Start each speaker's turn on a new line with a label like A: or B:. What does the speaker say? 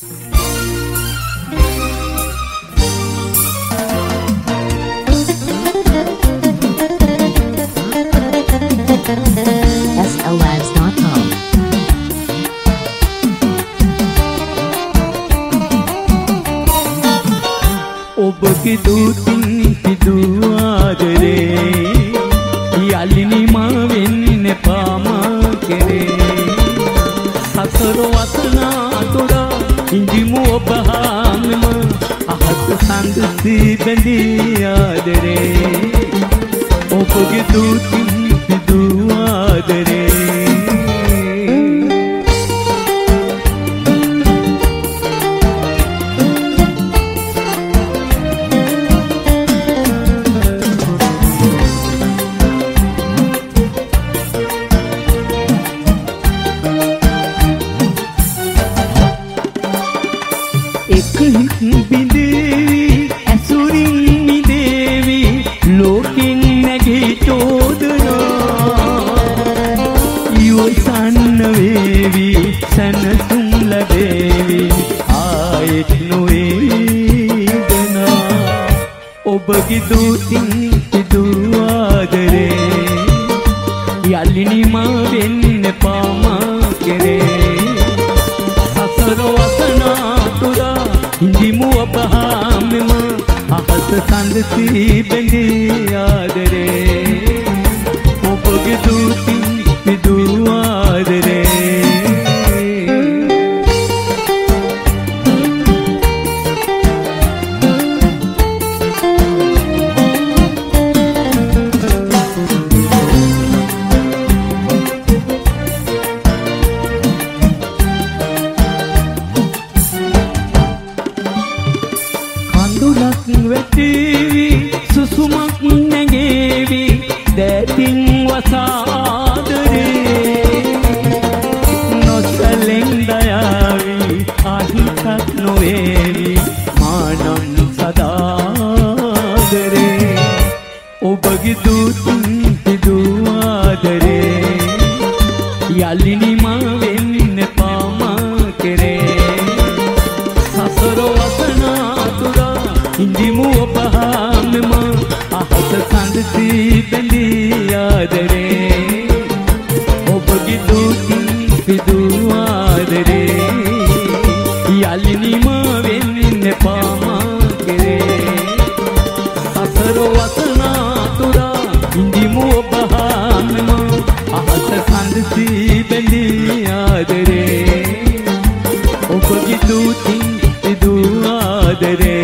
A: SLLives.com.
B: ඔබගේ දූතින් පිදූ ආදරේ යලිනි මා වෙන්න පාමා කෙරේ සසර වතනා තුරා ඉඳිමු ඔබ හාමම අහස සඳසී බැඳී ආදරේ ඔබගේ දූතින් පිදූ ආදරේ බිඳේවි ඇසුරින් මිදේවි ලෝකින් නැගී චෝදනා ඉවසන්න වේවි සැනසුම් ලැබේවි ආයෙත් නොවේදනා ඔබගේ දූතින් පිදූ ආදරේ යලිනි මා වෙන්න පාමා කෙරේ සසර වසනා තුරා ඉඳිමු ඔබ හාමම අහස සඳසී බැඳී ආදරේ ඔබගේ දූතින් පිදූ ආදරේ වැටේවි සුසුමක් නැගේවි දැතින් වසාදරේ නොසලෙන් දයාවි අහිතක් නොවේවි මානම් සදාදරේ ඔබගේ දූතින් පිදූ ආදරේ යලිනි මා වෙන්න පාමා කෙරේ සසර වසනා තුරා ඉඳිමු ඔබ හාමම අහස සඳසී බැඳී ආදරේ ඔබගේ දූතින් පිදූ ආදරේ යලිනි මා වෙන්න පාමා කෙරේ සසර වසනා තුරා ඉඳිමු ඔබ හාමම අහස සඳසී බැඳී ආදරේ ඔබගේ දූතින් පිදූ ආදරේ